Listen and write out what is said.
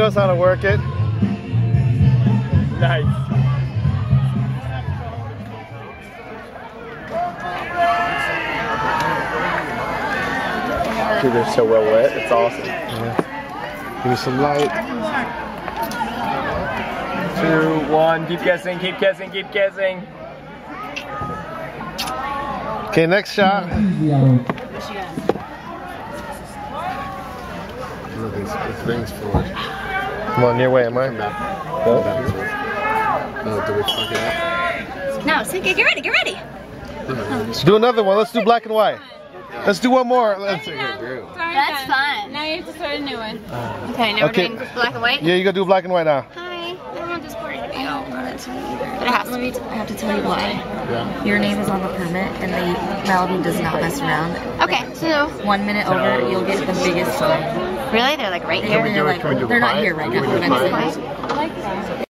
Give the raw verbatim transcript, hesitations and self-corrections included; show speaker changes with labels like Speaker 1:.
Speaker 1: knows how to work it.
Speaker 2: Nice. Dude, they're so well lit. It's awesome.
Speaker 1: Yeah. Give me some light.
Speaker 2: Two, one. Keep guessing. Keep guessing. Keep guessing.
Speaker 1: Okay, next shot. This thing's forward. Come on, near way, am I?
Speaker 2: Oh.
Speaker 1: Oh, did we fuck it up?
Speaker 3: No, so get ready, get ready.
Speaker 1: Let's do another one. Let's do black and white. Let's do one more. Let's
Speaker 3: That's fun.
Speaker 4: Now you have to start a new one.
Speaker 3: Okay, now
Speaker 1: Okay.
Speaker 3: we're doing black and white?
Speaker 1: Yeah, you gotta do black and white now.
Speaker 3: Hi. I don't want this party to be over. But it has to.
Speaker 5: Let me t I have to tell you why.
Speaker 1: Yeah.
Speaker 5: Your name is on the permit, and the Malibu does not mess around.
Speaker 3: Okay, so.
Speaker 5: One minute over, you'll get the biggest sign.
Speaker 3: Really? They're like right here?
Speaker 1: Can we do it? Can we do
Speaker 5: They're not
Speaker 1: quiet?
Speaker 5: here right
Speaker 1: Can
Speaker 5: now.
Speaker 1: we do
Speaker 5: but I'm
Speaker 1: quiet?
Speaker 5: saying-
Speaker 4: I like that.